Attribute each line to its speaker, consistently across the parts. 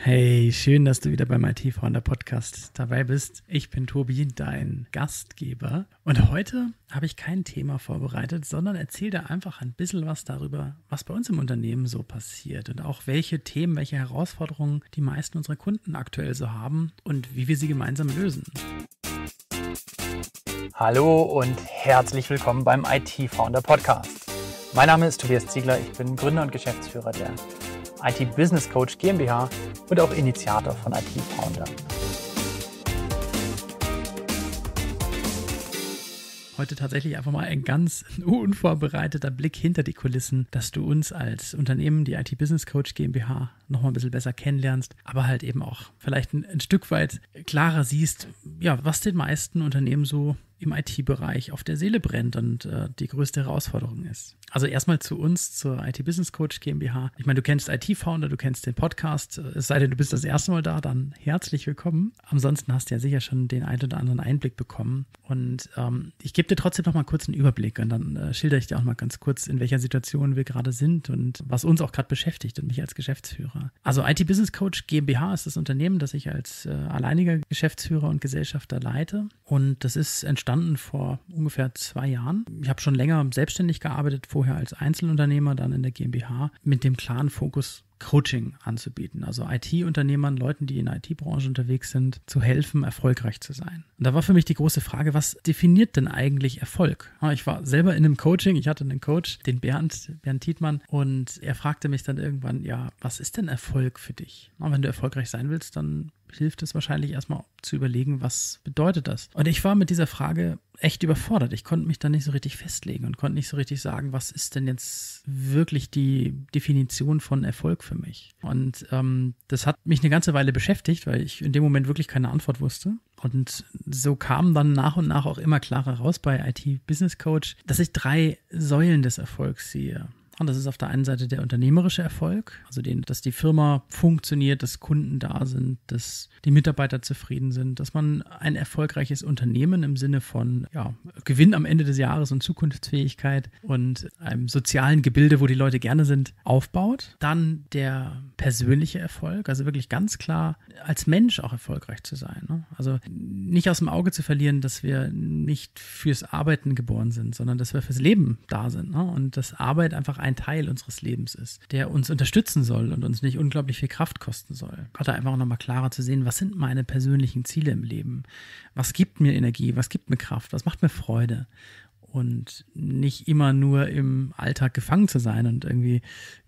Speaker 1: Hey, schön, dass du wieder beim IT-Founder Podcast dabei bist. Ich bin Tobi, dein Gastgeber. Und heute habe ich kein Thema vorbereitet, sondern erzähle dir einfach ein bisschen was darüber, was bei uns im Unternehmen so passiert und auch welche Themen, welche Herausforderungen die meisten unserer Kunden aktuell so haben und wie wir sie gemeinsam lösen.
Speaker 2: Hallo und herzlich willkommen beim IT-Founder Podcast. Mein Name ist Tobias Ziegler, ich bin Gründer und Geschäftsführer der IT Business Coach GmbH und auch Initiator von IT-Founder.
Speaker 1: Heute tatsächlich einfach mal ein ganz unvorbereiteter Blick hinter die Kulissen, dass du uns als Unternehmen, die IT Business Coach GmbH, nochmal ein bisschen besser kennenlernst, aber halt eben auch vielleicht ein Stück weit klarer siehst, ja, was den meisten Unternehmen so im IT-Bereich auf der Seele brennt und die größte Herausforderung ist. Also erstmal zu uns, zur IT Business Coach GmbH. Ich meine, du kennst IT-Founder, du kennst den Podcast. Es sei denn, du bist das erste Mal da, dann herzlich willkommen. Ansonsten hast du ja sicher schon den einen oder anderen Einblick bekommen. Und ich gebe dir trotzdem noch mal kurz einen Überblick und dann schildere ich dir auch mal ganz kurz, in welcher Situation wir gerade sind und was uns auch gerade beschäftigt und mich als Geschäftsführer. Also IT Business Coach GmbH ist das Unternehmen, das ich als alleiniger Geschäftsführer und Gesellschafter leite. Und das ist entstanden vor ungefähr 2 Jahren. Ich habe schon länger selbstständig gearbeitet, vorher als Einzelunternehmer, dann in der GmbH, mit dem klaren Fokus, Coaching anzubieten. Also IT-Unternehmern, Leuten, die in der IT-Branche unterwegs sind, zu helfen, erfolgreich zu sein. Und da war für mich die große Frage, was definiert denn eigentlich Erfolg? Ich war selber in einem Coaching, ich hatte einen Coach, den Bernd Tietmann, und er fragte mich dann irgendwann, ja, was ist denn Erfolg für dich? Wenn du erfolgreich sein willst, dann hilft es wahrscheinlich erstmal zu überlegen, was bedeutet das? Und ich war mit dieser Frage echt überfordert. Ich konnte mich da nicht so richtig festlegen und konnte nicht so richtig sagen, was ist denn jetzt wirklich die Definition von Erfolg für mich? Und das hat mich eine ganze Weile beschäftigt, weil ich in dem Moment wirklich keine Antwort wusste. Und so kam dann nach und nach auch immer klarer raus bei IT Business Coach, dass ich 3 Säulen des Erfolgs sehe. Und das ist auf der einen Seite der unternehmerische Erfolg, also dass die Firma funktioniert, dass Kunden da sind, dass die Mitarbeiter zufrieden sind, dass man ein erfolgreiches Unternehmen im Sinne von Gewinn am Ende des Jahres und Zukunftsfähigkeit und einem sozialen Gebilde, wo die Leute gerne sind, aufbaut. Dann der persönliche Erfolg, also wirklich ganz klar als Mensch auch erfolgreich zu sein. Ne? Also nicht aus dem Auge zu verlieren, dass wir nicht fürs Arbeiten geboren sind, sondern dass wir fürs Leben da sind. Ne? Und dass Arbeit einfach ein Teil unseres Lebens ist, der uns unterstützen soll und uns nicht unglaublich viel Kraft kosten soll. Gerade einfach nochmal klarer zu sehen, was sind meine persönlichen Ziele im Leben? Was gibt mir Energie? Was gibt mir Kraft? Was macht mir Freude? Und nicht immer nur im Alltag gefangen zu sein und irgendwie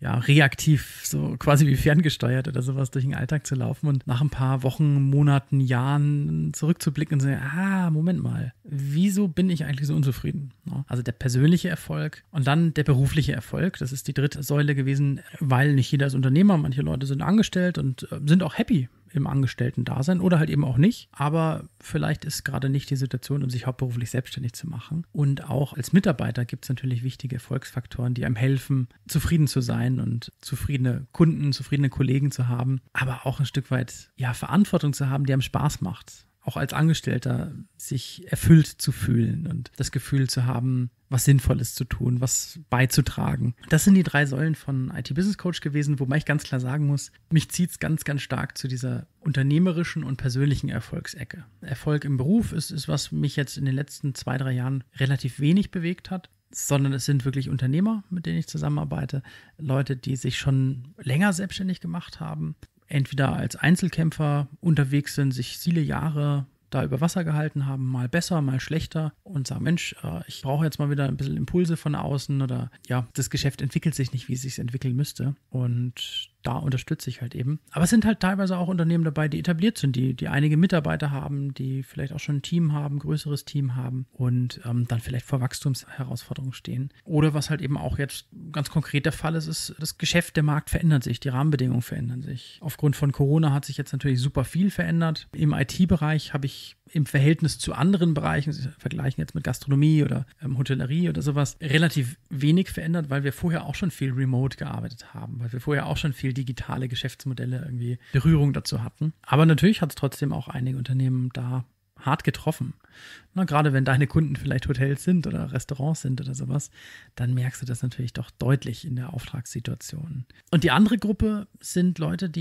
Speaker 1: reaktiv, so quasi wie ferngesteuert oder sowas durch den Alltag zu laufen und nach ein paar Wochen, Monaten, Jahren zurückzublicken und zu sagen, Moment mal, wieso bin ich eigentlich so unzufrieden? Also der persönliche Erfolg und dann der berufliche Erfolg, das ist die 3. Säule gewesen, weil nicht jeder ist Unternehmer, manche Leute sind angestellt und sind auch happy im Angestellten-Dasein oder halt eben auch nicht. Aber vielleicht ist gerade nicht die Situation, um sich hauptberuflich selbstständig zu machen. Und auch als Mitarbeiter gibt es natürlich wichtige Erfolgsfaktoren, die einem helfen, zufrieden zu sein und zufriedene Kunden, zufriedene Kollegen zu haben, aber auch ein Stück weit Verantwortung zu haben, die einem Spaß macht. Auch als Angestellter sich erfüllt zu fühlen und das Gefühl zu haben, was Sinnvolles zu tun, was beizutragen. Das sind die 3 Säulen von IT Business Coach gewesen, wobei ich ganz klar sagen muss, mich zieht es ganz, ganz stark zu dieser unternehmerischen und persönlichen Erfolgsecke. Erfolg im Beruf ist was mich jetzt in den letzten 2-3 Jahren relativ wenig bewegt hat, sondern es sind wirklich Unternehmer, mit denen ich zusammenarbeite, Leute, die sich schon länger selbstständig gemacht haben, entweder als Einzelkämpfer unterwegs sind, sich viele Jahre da über Wasser gehalten haben, mal besser, mal schlechter und sagen, Mensch, ich brauche jetzt mal wieder ein bisschen Impulse von außen oder das Geschäft entwickelt sich nicht, wie es sich entwickeln müsste und da unterstütze ich halt eben. Aber es sind halt teilweise auch Unternehmen dabei, die etabliert sind, die einige Mitarbeiter haben, die vielleicht auch schon ein Team haben, ein größeres Team haben und dann vielleicht vor Wachstumsherausforderungen stehen. Oder was halt eben auch jetzt ganz konkret der Fall ist, das Geschäft, der Markt verändert sich, die Rahmenbedingungen verändern sich. Aufgrund von Corona hat sich jetzt natürlich super viel verändert. Im IT-Bereich habe ich im Verhältnis zu anderen Bereichen, vergleichen jetzt mit Gastronomie oder Hotellerie oder sowas, relativ wenig verändert, weil wir vorher auch schon viel remote gearbeitet haben, weil wir vorher auch schon viel digitale Geschäftsmodelle irgendwie Berührung dazu hatten. Aber natürlich hat es trotzdem auch einige Unternehmen da hart getroffen. Na, gerade wenn deine Kunden vielleicht Hotels sind oder Restaurants sind oder sowas, dann merkst du das natürlich doch deutlich in der Auftragssituation. Und die andere Gruppe sind Leute, die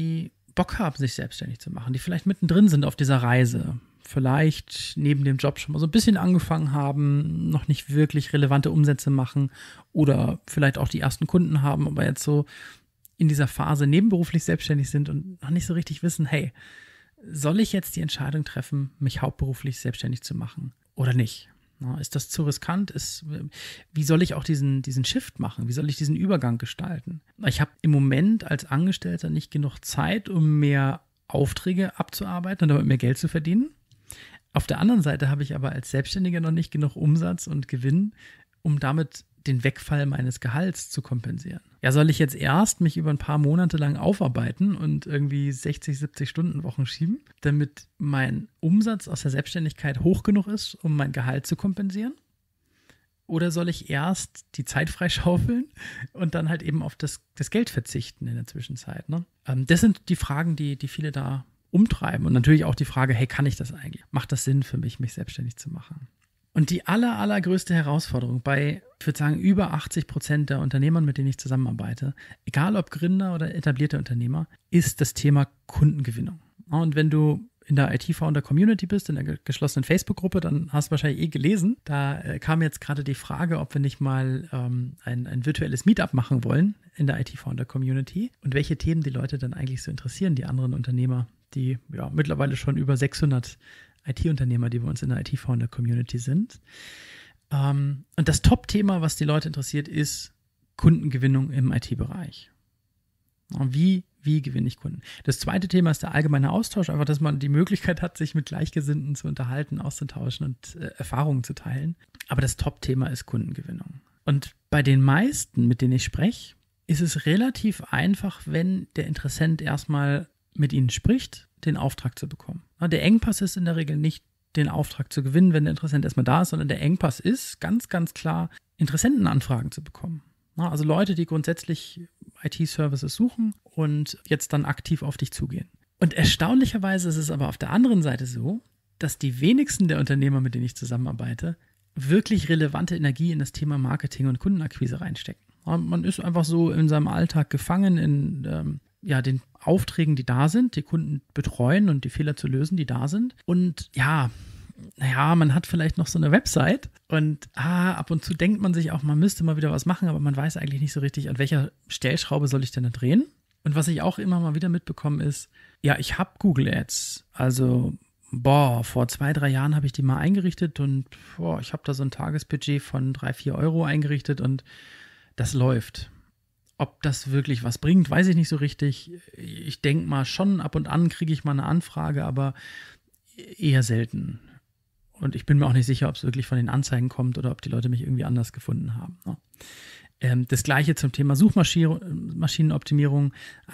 Speaker 1: Bock haben, sich selbstständig zu machen, die vielleicht mittendrin sind auf dieser Reise, vielleicht neben dem Job schon mal so ein bisschen angefangen haben, noch nicht wirklich relevante Umsätze machen oder vielleicht auch die ersten Kunden haben, aber jetzt so in dieser Phase nebenberuflich selbstständig sind und noch nicht so richtig wissen, hey, soll ich jetzt die Entscheidung treffen, mich hauptberuflich selbstständig zu machen oder nicht? Ist das zu riskant? Wie soll ich auch diesen Shift machen? Wie soll ich diesen Übergang gestalten? Ich habe im Moment als Angestellter nicht genug Zeit, um mehr Aufträge abzuarbeiten und damit mehr Geld zu verdienen. Auf der anderen Seite habe ich aber als Selbstständiger noch nicht genug Umsatz und Gewinn, um damit den Wegfall meines Gehalts zu kompensieren. Ja, soll ich jetzt erst mich über ein paar Monate lang aufarbeiten und irgendwie 60, 70 Stunden Wochen schieben, damit mein Umsatz aus der Selbstständigkeit hoch genug ist, um mein Gehalt zu kompensieren? Oder soll ich erst die Zeit freischaufeln und dann halt eben auf das Geld verzichten in der Zwischenzeit? Ne? Das sind die Fragen, die viele da umtreiben. Und natürlich auch die Frage, hey, kann ich das eigentlich? Macht das Sinn für mich selbstständig zu machen? Und die allergrößte Herausforderung bei, ich würde sagen, über 80% der Unternehmer, mit denen ich zusammenarbeite, egal ob Gründer oder etablierte Unternehmer, ist das Thema Kundengewinnung. Und wenn du in der IT-Founder-Community bist, in der geschlossenen Facebook-Gruppe, dann hast du wahrscheinlich gelesen, da kam jetzt gerade die Frage, ob wir nicht mal ein virtuelles Meetup machen wollen in der IT-Founder-Community und welche Themen die Leute dann eigentlich so interessieren, die anderen Unternehmer, die ja mittlerweile schon über 600 IT-Unternehmer, die bei uns in der IT-Founder-Community sind. Und das Top-Thema, was die Leute interessiert, ist Kundengewinnung im IT-Bereich. Wie gewinne ich Kunden? Das zweite Thema ist der allgemeine Austausch, einfach, dass man die Möglichkeit hat, sich mit Gleichgesinnten zu unterhalten, auszutauschen und Erfahrungen zu teilen. Aber das Top-Thema ist Kundengewinnung. Und bei den meisten, mit denen ich spreche, ist es relativ einfach, wenn der Interessent erstmal mit ihnen spricht, den Auftrag zu bekommen. Der Engpass ist in der Regel nicht, den Auftrag zu gewinnen, wenn der Interessent erstmal da ist, sondern der Engpass ist ganz, ganz klar, Interessentenanfragen zu bekommen. Also Leute, die grundsätzlich IT-Services suchen und jetzt dann aktiv auf dich zugehen. Und erstaunlicherweise ist es aber auf der anderen Seite so, dass die wenigsten der Unternehmer, mit denen ich zusammenarbeite, wirklich relevante Energie in das Thema Marketing und Kundenakquise reinstecken. Man ist einfach so in seinem Alltag gefangen in den Aufträgen, die da sind, die Kunden betreuen und die Fehler zu lösen, die da sind. Und man hat vielleicht noch so eine Website und ab und zu denkt man sich auch, man müsste mal wieder was machen, aber man weiß eigentlich nicht so richtig, an welcher Stellschraube soll ich denn da drehen. Und was ich auch immer mal wieder mitbekomme ist, ich habe Google Ads, also vor 2-3 Jahren habe ich die mal eingerichtet und ich habe da so ein Tagesbudget von 3-4 Euro eingerichtet und das läuft. Ob das wirklich was bringt, weiß ich nicht so richtig. Ich denke mal schon, ab und an kriege ich mal eine Anfrage, aber eher selten. Und ich bin mir auch nicht sicher, ob es wirklich von den Anzeigen kommt oder ob die Leute mich irgendwie anders gefunden haben. Das Gleiche zum Thema Suchmaschinenoptimierung.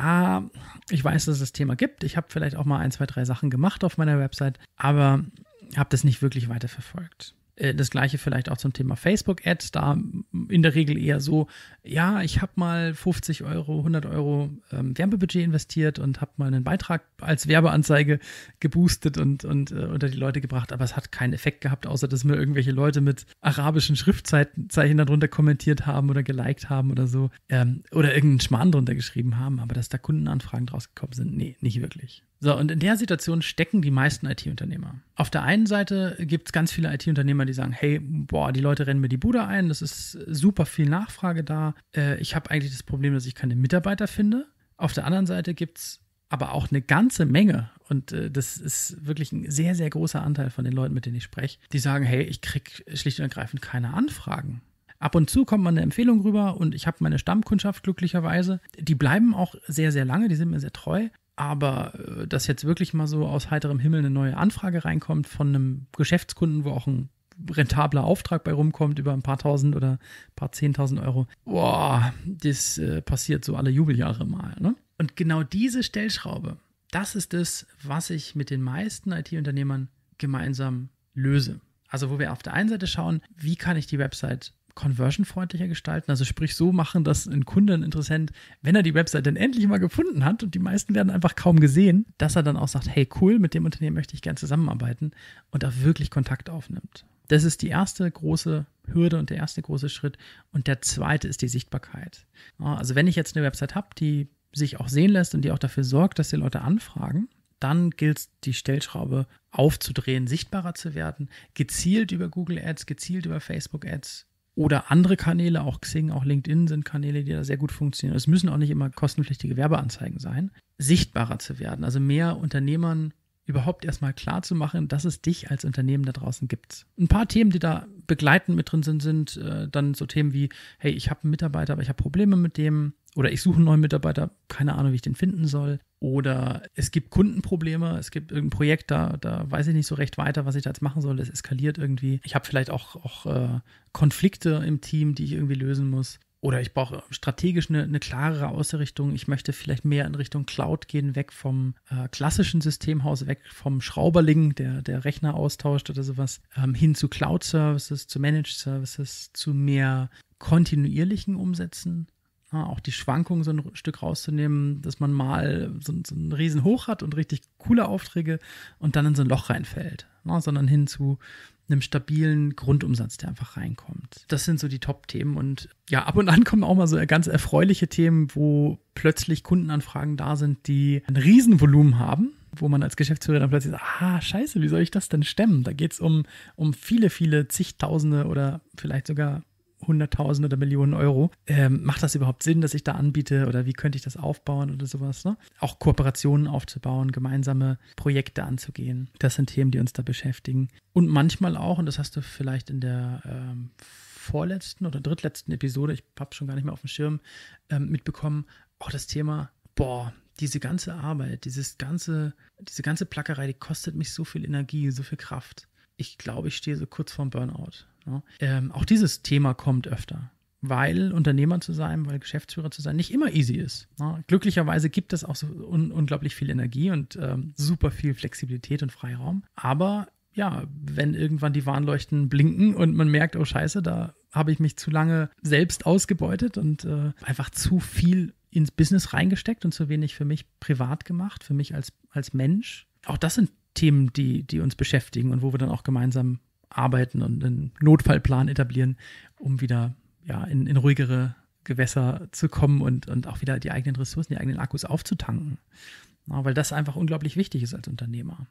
Speaker 1: Ich weiß, dass es das Thema gibt. Ich habe vielleicht auch mal 1, 2, 3 Sachen gemacht auf meiner Website, aber habe das nicht wirklich weiterverfolgt. Das Gleiche vielleicht auch zum Thema Facebook-Ads, da in der Regel eher so, ich habe mal 50 Euro, 100 Euro Werbebudget investiert und habe mal einen Beitrag als Werbeanzeige geboostet und unter die Leute gebracht, aber es hat keinen Effekt gehabt, außer dass mir irgendwelche Leute mit arabischen Schriftzeichen darunter kommentiert haben oder geliked haben oder so oder irgendeinen Schmarrn drunter geschrieben haben, aber dass da Kundenanfragen draus gekommen sind, nee, nicht wirklich. So, und in der Situation stecken die meisten IT-Unternehmer. Auf der einen Seite gibt es ganz viele IT-Unternehmer, die sagen, hey, die Leute rennen mir die Bude ein, das ist super viel Nachfrage da. Ich habe eigentlich das Problem, dass ich keine Mitarbeiter finde. Auf der anderen Seite gibt es aber auch eine ganze Menge, und das ist wirklich ein sehr, sehr großer Anteil von den Leuten, mit denen ich spreche, die sagen, hey, ich kriege schlicht und ergreifend keine Anfragen. Ab und zu kommt mal eine Empfehlung rüber und ich habe meine Stammkundschaft glücklicherweise. Die bleiben auch sehr, sehr lange, die sind mir sehr treu. Aber dass jetzt wirklich mal so aus heiterem Himmel eine neue Anfrage reinkommt von einem Geschäftskunden, wo auch ein rentabler Auftrag bei rumkommt über ein paar Tausend oder ein paar 10.000 Euro, das passiert so alle Jubeljahre mal. Ne? Und genau diese Stellschraube, das ist das, was ich mit den meisten IT-Unternehmern gemeinsam löse. Also wo wir auf der einen Seite schauen, wie kann ich die Website conversionfreundlicher gestalten, also sprich so machen, dass ein Kunde, ein Interessent, wenn er die Website dann endlich mal gefunden hat, und die meisten werden einfach kaum gesehen, dass er dann auch sagt, hey cool, mit dem Unternehmen möchte ich gerne zusammenarbeiten und da wirklich Kontakt aufnimmt. Das ist die erste große Hürde und der erste große Schritt. Und der zweite ist die Sichtbarkeit. Also wenn ich jetzt eine Website habe, die sich auch sehen lässt und die auch dafür sorgt, dass die Leute anfragen, dann gilt es, die Stellschraube aufzudrehen, sichtbarer zu werden, gezielt über Google Ads, gezielt über Facebook Ads oder andere Kanäle, auch Xing, auch LinkedIn sind Kanäle, die da sehr gut funktionieren. Es müssen auch nicht immer kostenpflichtige Werbeanzeigen sein, sichtbarer zu werden, also mehr Unternehmern überhaupt erstmal klar zu machen, dass es dich als Unternehmen da draußen gibt. Ein paar Themen, die da begleitend mit drin sind dann so Themen wie, hey, ich habe einen Mitarbeiter, aber ich habe Probleme mit dem, oder ich suche einen neuen Mitarbeiter, keine Ahnung, wie ich den finden soll. Oder es gibt Kundenprobleme, es gibt irgendein Projekt, da weiß ich nicht so recht weiter, was ich da jetzt machen soll. Es eskaliert irgendwie. Ich habe vielleicht auch Konflikte im Team, die ich irgendwie lösen muss. Oder ich brauche strategisch eine klarere Ausrichtung. Ich möchte vielleicht mehr in Richtung Cloud gehen, weg vom klassischen Systemhaus, weg vom Schrauberling, der Rechner austauscht oder sowas, hin zu Cloud-Services, zu Managed Services, zu mehr kontinuierlichen Umsätzen. Auch die Schwankungen so ein Stück rauszunehmen, dass man mal so einen riesen Hoch hat und richtig coole Aufträge und dann in so ein Loch reinfällt, sondern hin zu einem stabilen Grundumsatz, der einfach reinkommt. Das sind so die Top-Themen und ja, ab und an kommen auch mal so ganz erfreuliche Themen, wo plötzlich Kundenanfragen da sind, die ein Riesenvolumen haben, wo man als Geschäftsführer dann plötzlich sagt, scheiße, wie soll ich das denn stemmen? Da geht es um viele, viele zigtausende oder vielleicht sogar Hunderttausende oder Millionen Euro. Macht das überhaupt Sinn, dass ich da anbiete oder wie könnte ich das aufbauen oder sowas? Ne? Auch Kooperationen aufzubauen, gemeinsame Projekte anzugehen. Das sind Themen, die uns da beschäftigen. Und manchmal auch, und das hast du vielleicht in der vorletzten oder drittletzten Episode, ich habe es schon gar nicht mehr auf dem Schirm, mitbekommen, auch das Thema, diese ganze Arbeit, diese ganze Plackerei, die kostet mich so viel Energie, so viel Kraft. Ich glaube, ich stehe so kurz vorm Burnout. Ja. Auch dieses Thema kommt öfter, weil Unternehmer zu sein, weil Geschäftsführer zu sein nicht immer easy ist. Ja. Glücklicherweise gibt es auch so unglaublich viel Energie und super viel Flexibilität und Freiraum. Aber ja, wenn irgendwann die Warnleuchten blinken und man merkt, oh Scheiße, da habe ich mich zu lange selbst ausgebeutet und einfach zu viel ins Business reingesteckt und zu wenig für mich privat gemacht, für mich als Mensch. Auch das sind Themen, die uns beschäftigen und wo wir dann auch gemeinsam arbeiten und einen Notfallplan etablieren, um wieder in ruhigere Gewässer zu kommen und auch wieder die eigenen Ressourcen, die eigenen Akkus aufzutanken. Ja, weil das einfach unglaublich wichtig ist als Unternehmer.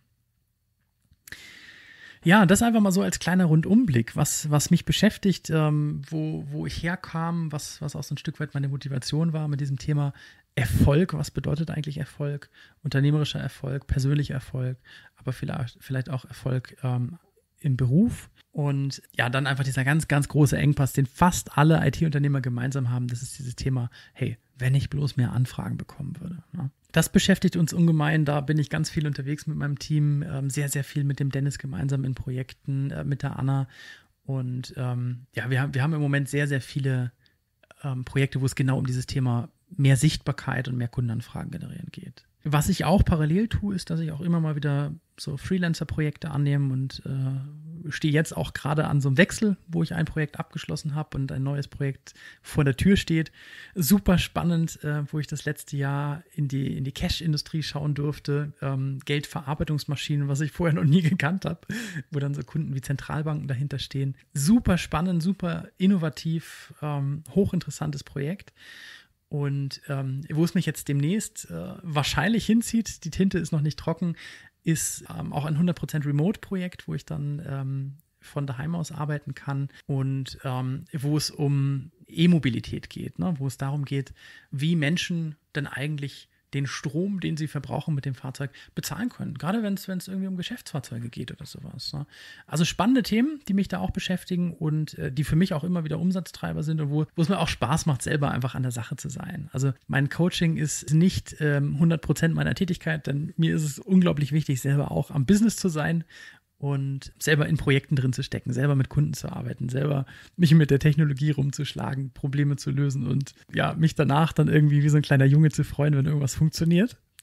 Speaker 1: Ja, das einfach mal so als kleiner Rundumblick, was mich beschäftigt, wo ich herkam, was auch so ein Stück weit meine Motivation war mit diesem Thema Erfolg. Was bedeutet eigentlich Erfolg? Unternehmerischer Erfolg, persönlicher Erfolg, aber vielleicht auch Erfolg im Beruf. Und ja, dann einfach dieser ganz, ganz große Engpass, den fast alle IT-Unternehmer gemeinsam haben, das ist dieses Thema, hey, wenn ich bloß mehr Anfragen bekommen würde. Ne? Das beschäftigt uns ungemein, da bin ich ganz viel unterwegs mit meinem Team, sehr, sehr viel mit dem Dennis gemeinsam in Projekten, mit der Anna. Und wir haben im Moment sehr, sehr viele Projekte, wo es genau um dieses Thema mehr Sichtbarkeit und mehr Kundenanfragen generieren geht. Was ich auch parallel tue, ist, dass ich auch immer mal wieder so Freelancer-Projekte annehme und stehe jetzt auch gerade an so einem Wechsel, wo ich ein Projekt abgeschlossen habe und ein neues Projekt vor der Tür steht. Super spannend, wo ich das letzte Jahr in die Cash-Industrie schauen durfte. Geldverarbeitungsmaschinen, was ich vorher noch nie gekannt habe, wo dann so Kunden wie Zentralbanken dahinter stehen. Super spannend, super innovativ, hochinteressantes Projekt. Und wo es mich jetzt demnächst wahrscheinlich hinzieht, die Tinte ist noch nicht trocken, ist auch ein 100% Remote-Projekt, wo ich dann von daheim aus arbeiten kann und wo es um E-Mobilität geht, ne? Wo es darum geht, wie Menschen denn eigentlich den Strom, den sie verbrauchen mit dem Fahrzeug, bezahlen können. Gerade wenn es irgendwie um Geschäftsfahrzeuge geht oder sowas. Ne? Also spannende Themen, die mich da auch beschäftigen und die für mich auch immer wieder Umsatztreiber sind und wo es mir auch Spaß macht, selber einfach an der Sache zu sein. Also mein Coaching ist nicht 100% meiner Tätigkeit, denn mir ist es unglaublich wichtig, selber auch am Business zu sein und selber in Projekten drin zu stecken, selber mit Kunden zu arbeiten, selber mich mit der Technologie rumzuschlagen, Probleme zu lösen und ja, mich danach dann irgendwie wie so ein kleiner Junge zu freuen, wenn irgendwas funktioniert.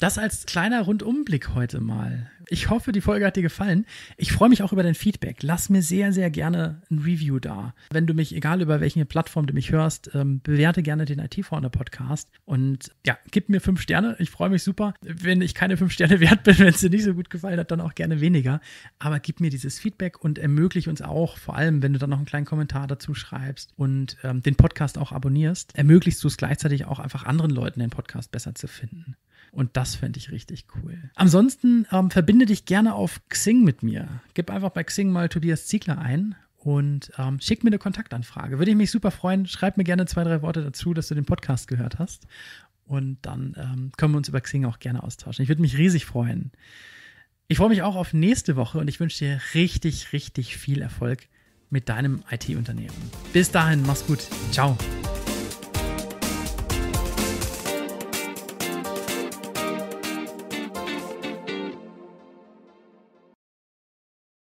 Speaker 1: Das als kleiner Rundumblick heute mal. Ich hoffe, die Folge hat dir gefallen. Ich freue mich auch über dein Feedback. Lass mir sehr, sehr gerne ein Review da. Wenn du mich, egal über welche Plattform du mich hörst, bewerte gerne den IT-Founder-Podcast und ja, gib mir 5 Sterne. Ich freue mich super. Wenn ich keine 5 Sterne wert bin, wenn es dir nicht so gut gefallen hat, dann auch gerne weniger. Aber gib mir dieses Feedback und ermögliche uns auch, vor allem, wenn du dann noch einen kleinen Kommentar dazu schreibst und den Podcast auch abonnierst, ermöglichst du es gleichzeitig auch einfach anderen Leuten, den Podcast besser zu finden. Und das fände ich richtig cool. Ansonsten verbinde dich gerne auf Xing mit mir. Gib einfach bei Xing mal Tobias Ziegler ein und schick mir eine Kontaktanfrage. Würde ich mich super freuen. Schreib mir gerne 2, 3 Worte dazu, dass du den Podcast gehört hast. Und dann können wir uns über Xing auch gerne austauschen. Ich würde mich riesig freuen. Ich freue mich auch auf nächste Woche und ich wünsche dir richtig, richtig viel Erfolg mit deinem IT-Unternehmen. Bis dahin, mach's gut. Ciao.